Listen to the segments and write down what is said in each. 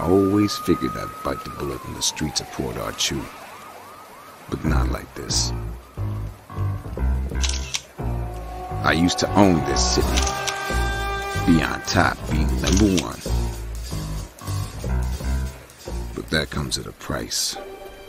always figured I'd bite the bullet in the streets of Port Arthur. But not like this. I used to own this city. Be on top, be #1. But that comes at a price.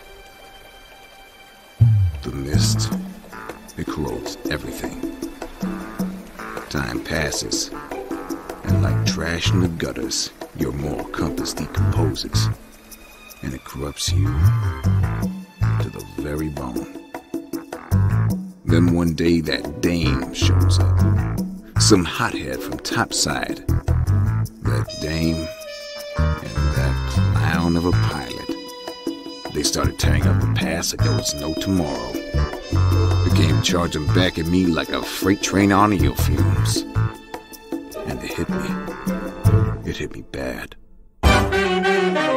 The mist, it corrodes everything. Time passes, and like trash in the gutters, your moral compass decomposes, and it corrupts you to the very bone. Then one day that dame shows up, some hothead from topside. That dame and that clown of a pilot. They started tearing up the pass like there was no tomorrow. They came charging back at me like a freight train on eel fumes. And it hit me. It hit me bad.